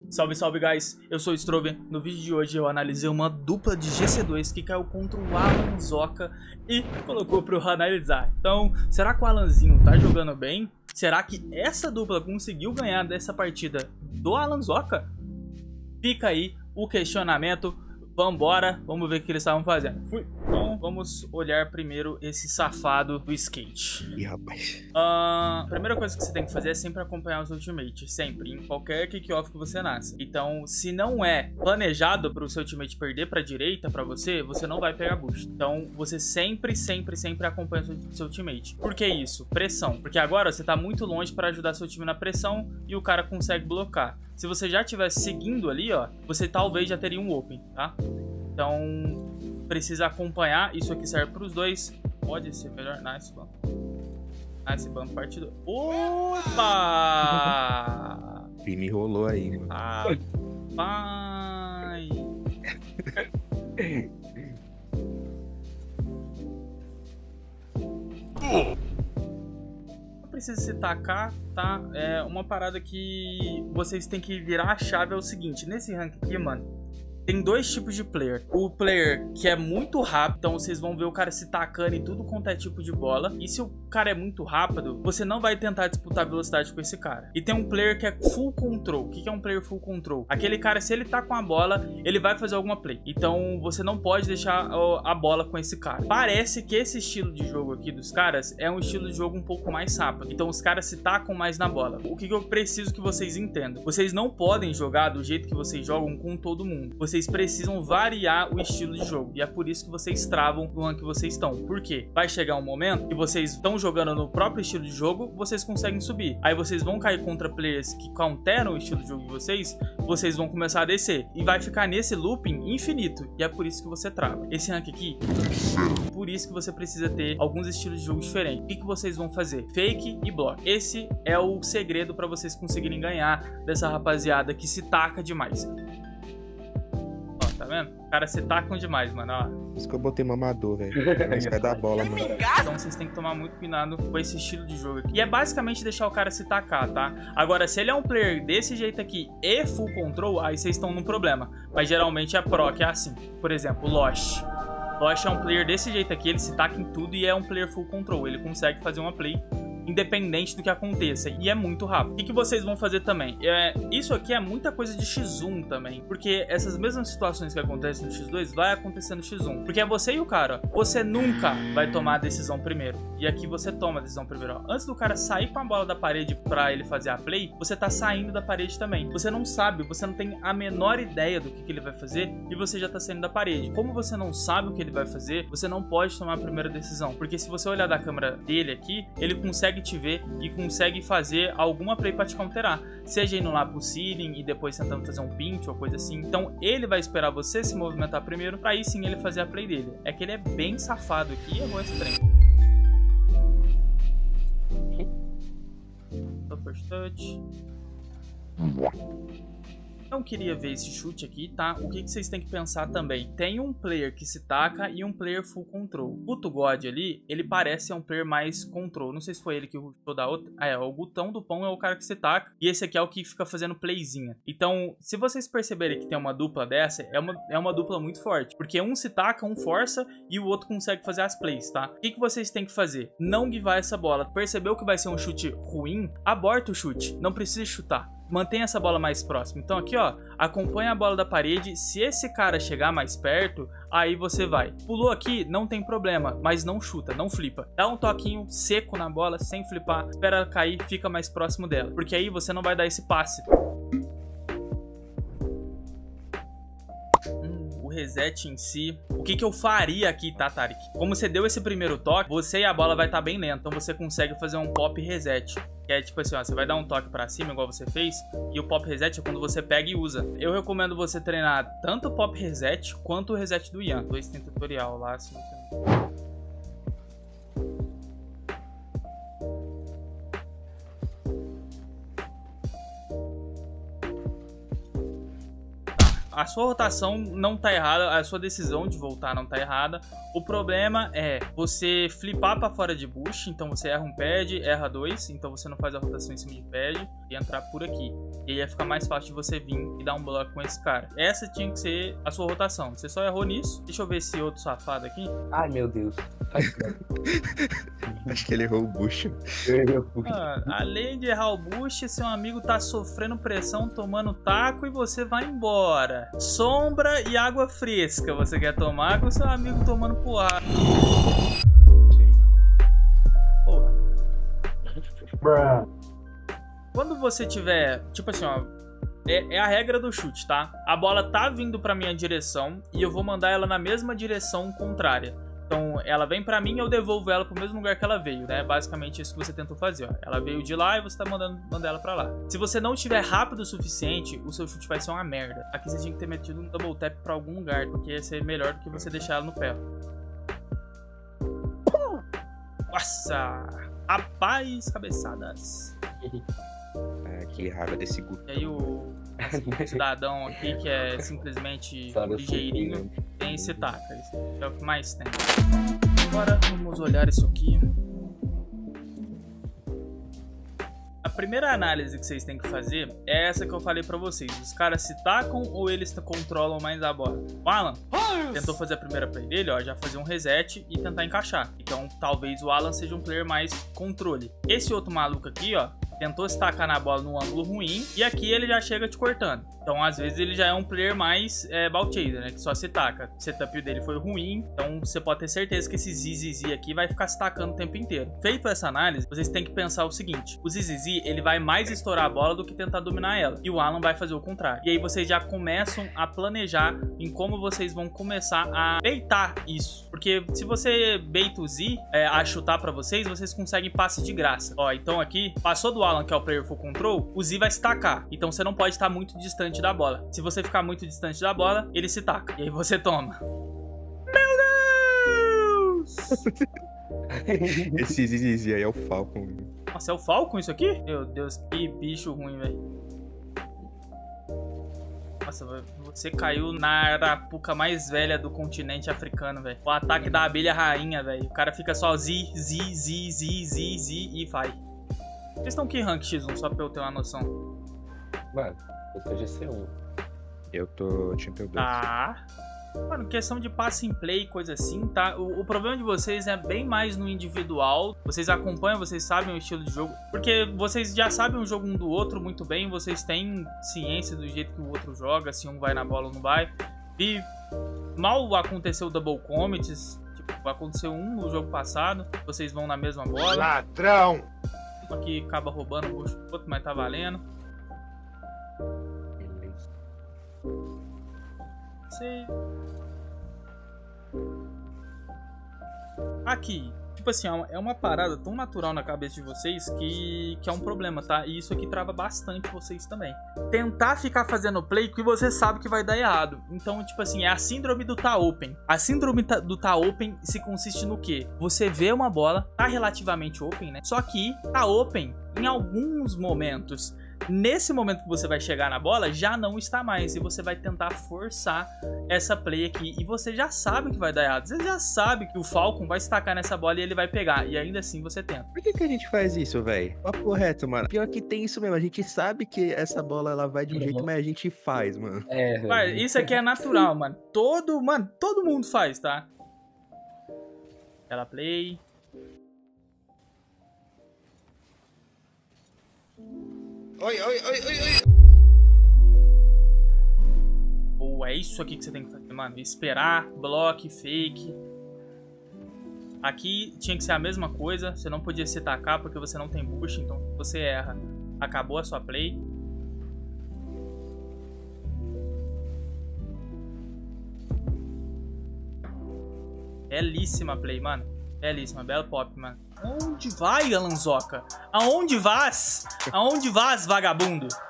Salve, salve, guys! Eu sou o Strobe. No vídeo de hoje eu analisei uma dupla de GC2 que caiu contra o Alanzoca e colocou para eu analisar. Então, será que o Alanzinho tá jogando bem? Será que essa dupla conseguiu ganhar dessa partida do Alanzoca? Fica aí o questionamento. Vambora, vamos ver o que eles estavam fazendo. Fui. Então, vamos olhar primeiro esse safado do skate. Ih, rapaz. A primeira coisa que você tem que fazer é sempre acompanhar os ultimates. Sempre, em qualquer kick-off que você nasce. Então, se não é planejado para o seu teammate perder para a direita, para você, você não vai pegar boost. Então, você sempre acompanha o seu teammate. Por que isso? Pressão. Porque agora você tá muito longe para ajudar seu time na pressão e o cara consegue blocar. Se você já estivesse seguindo ali, ó, você talvez já teria um open, tá? Então, precisa acompanhar. Isso aqui serve para os dois. Pode ser melhor. Nice, bom. Nice, bom, parte 2. Opa! Me rolou aí, mano. Pai! Precisa se tacar, tá? É uma parada que vocês têm que virar a chave. É o seguinte, nesse rank aqui, mano, tem dois tipos de player. O player que é muito rápido, então vocês vão ver o cara se tacando em tudo quanto é tipo de bola. E se o cara é muito rápido, você não vai tentar disputar velocidade com esse cara. E tem um player que é full control. O que é um player full control? Aquele cara, se ele tá com a bola, ele vai fazer alguma play. Então você não pode deixar a bola com esse cara. Parece que esse estilo de jogo aqui dos caras é um estilo de jogo um pouco mais rápido. Então os caras se tacam mais na bola. O que eu preciso que vocês entendam? Vocês não podem jogar do jeito que vocês jogam com todo mundo. Vocês precisam variar o estilo de jogo. E é por isso que vocês travam no rank que vocês estão. Por quê? Vai chegar um momento que vocês estão jogando no próprio estilo de jogo, vocês conseguem subir. Aí vocês vão cair contra players que counteram o estilo de jogo de vocês vão começar a descer. E vai ficar nesse looping infinito. E é por isso que você trava. Esse rank aqui, por isso que você precisa ter alguns estilos de jogo diferentes. O que vocês vão fazer? Fake e block. Esse é o segredo para vocês conseguirem ganhar dessa rapaziada que se taca demais. Tá vendo? Os caras se tacam demais, mano, ó. Por isso que eu botei mamador, velho. Não sai da bola, mano. Então vocês têm que tomar muito cuidado com esse estilo de jogo aqui. E é basicamente deixar o cara se tacar, tá? Agora, se ele é um player desse jeito aqui e full control, aí vocês estão num problema. Mas geralmente é pro, que é assim. Por exemplo, o Losh. Losh é um player desse jeito aqui, ele se taca em tudo e é um player full control. Ele consegue fazer uma play independente do que aconteça, e é muito rápido. O que vocês vão fazer também? Isso aqui é muita coisa de X1 também, porque essas mesmas situações que acontecem no X2 vai acontecer no X1, porque é você e o cara. Você nunca vai tomar a decisão primeiro, e aqui você toma a decisão primeiro. Ó. Antes do cara sair com a bola da parede pra ele fazer a play, você tá saindo da parede também. Você não sabe, você não tem a menor ideia do que ele vai fazer, e você já tá saindo da parede. Como você não sabe o que ele vai fazer, você não pode tomar a primeira decisão, porque se você olhar da câmera dele aqui, ele consegue te ver e consegue fazer alguma play pra te counterar, seja indo lá pro ceiling e depois tentando fazer um pinch ou coisa assim. Então ele vai esperar você se movimentar primeiro pra aí sim ele fazer a play dele. É que ele é bem safado aqui e é bom esse trem. First touch. Não queria ver esse chute aqui, tá? O que vocês têm que pensar também? Tem um player que se taca e um player full control. O Guto God ali, ele parece ser um player mais control. Não sei se foi ele que rushou da outra. Ah, é, o Gutão do Pão é o cara que se taca. E esse aqui é o que fica fazendo playzinha. Então, se vocês perceberem que tem uma dupla dessa, é uma dupla muito forte. Porque um se taca, um força e o outro consegue fazer as plays, tá? O que vocês têm que fazer? Não guivar essa bola. Percebeu que vai ser um chute ruim? Aborta o chute. Não precisa chutar. Mantenha essa bola mais próxima. Então aqui, ó, acompanha a bola da parede. Se esse cara chegar mais perto, aí você vai. Pulou aqui, não tem problema, mas não chuta, não flipa. Dá um toquinho seco na bola, sem flipar. Espera ela cair, fica mais próximo dela. Porque aí você não vai dar esse passe. O reset em si. O que eu faria aqui, tá, Tarik? Como você deu esse primeiro toque, você e a bola vai estar bem lenta. Então você consegue fazer um pop reset. Que é tipo assim, ó, você vai dar um toque pra cima, igual você fez, e o pop reset é quando você pega e usa. Eu recomendo você treinar tanto o pop reset, quanto o reset do Ian. Dois tem tutorial lá, se você não... a sua rotação não tá errada, a sua decisão de voltar não tá errada. O problema é você flipar pra fora de bush, então você erra um pad, erra 2, então você não faz a rotação em cima de pad e entrar por aqui. E aí ia ficar mais fácil de você vir e dar um bloco com esse cara. Essa tinha que ser a sua rotação. Você só errou nisso. Deixa eu ver esse outro safado aqui. Ai, meu Deus. Acho que ele errou o bucho. Além de errar o bush, seu amigo tá sofrendo pressão, tomando taco e você vai embora. Sombra e água fresca você quer tomar com seu amigo tomando porrada. Sim. Porra. Quando você tiver, tipo assim, ó, é a regra do chute, tá? A bola tá vindo pra minha direção e eu vou mandar ela na mesma direção contrária. Então, ela vem pra mim e eu devolvo ela pro mesmo lugar que ela veio, né? Basicamente isso que você tentou fazer, ó. Ela veio de lá e você tá mandando ela pra lá. Se você não estiver rápido o suficiente, o seu chute vai ser uma merda. Aqui você tinha que ter metido um double tap pra algum lugar, porque ia ser melhor do que você deixar ela no pé. Nossa! Rapaz, cabeçadas. Que raiva desse Guto. E aí o cidadão aqui, que é simplesmente ligeirinho, tem esse taca. Esse é o que mais tem. Agora vamos olhar isso aqui. A primeira análise que vocês têm que fazer é essa que eu falei pra vocês. Os caras se tacam ou eles controlam mais a bola? O Alan tentou fazer a primeira play dele, ó, já fazer um reset e tentar encaixar. Então talvez o Alan seja um player mais controle. Esse outro maluco aqui, ó, tentou se tacar na bola num ângulo ruim e aqui ele já chega te cortando. Então, às vezes, ele já é um player mais ball chaser, né? Que só se taca. O setup dele foi ruim, então você pode ter certeza que esse ZZZ aqui vai ficar se tacando o tempo inteiro. Feito essa análise, vocês têm que pensar o seguinte. O ZZZ, ele vai mais estourar a bola do que tentar dominar ela. E o Alan vai fazer o contrário. E aí vocês já começam a planejar em como vocês vão começar a baitar isso. Porque se você baita o Z a chutar pra vocês, vocês conseguem passe de graça. Ó, então aqui, passou do Alan, que é o player full control, o Z vai se tacar. Então você não pode estar muito distante da bola. Se você ficar muito distante da bola, ele se taca. E aí você toma. Meu Deus! Esse Zizi aí é o Falcon. Nossa, é o Falcon isso aqui? Meu Deus, que bicho ruim, velho. Nossa, você caiu na arapuca mais velha do continente africano, velho. O ataque da abelha rainha, velho. O cara fica só Z e vai. Vocês estão que rank X1, só pra eu ter uma noção? Mano, eu tô GC1. Eu tô Champion 2. Tá. Mano, questão de passe em play, coisa assim, tá? O problema de vocês é bem mais no individual. Vocês acompanham, vocês sabem o estilo de jogo. Porque vocês já sabem o jogo um do outro muito bem. Vocês têm ciência do jeito que o outro joga, se um vai na bola ou não vai. E mal aconteceu o double commits. Tipo, aconteceu um no jogo passado. Vocês vão na mesma bola. Ladrão! Aqui acaba roubando o bucho do outro, mas tá valendo. Sei. Aqui, tipo assim, é uma parada tão natural na cabeça de vocês que é um problema, tá? E isso aqui trava bastante vocês também. Tentar ficar fazendo play que você sabe que vai dar errado. Então, tipo assim, é a síndrome do tá open. A síndrome do tá open se consiste no quê? Você vê uma bola, tá relativamente open, né? Só que tá open em alguns momentos. Nesse momento que você vai chegar na bola, já não está mais. E você vai tentar forçar essa play aqui. E você já sabe que vai dar errado. Você já sabe que o Falcon vai se tacar nessa bola e ele vai pegar. E ainda assim você tenta. Por que a gente faz isso, velho? Papo reto, mano. Pior que tem isso mesmo. A gente sabe que essa bola ela vai de um jeito, mas a gente faz, mano. Mas isso aqui é natural, mano. Todo mundo faz, tá? Ela play. Oi. Ou é isso aqui que você tem que fazer, mano. Esperar, bloque, fake. Aqui tinha que ser a mesma coisa. Você não podia se tacar porque você não tem bush. Então você erra. Acabou a sua play. Belíssima play, mano. Belíssima, belo pop, mano. Onde vai, Alanzoca? Aonde vás? Aonde vás, vagabundo?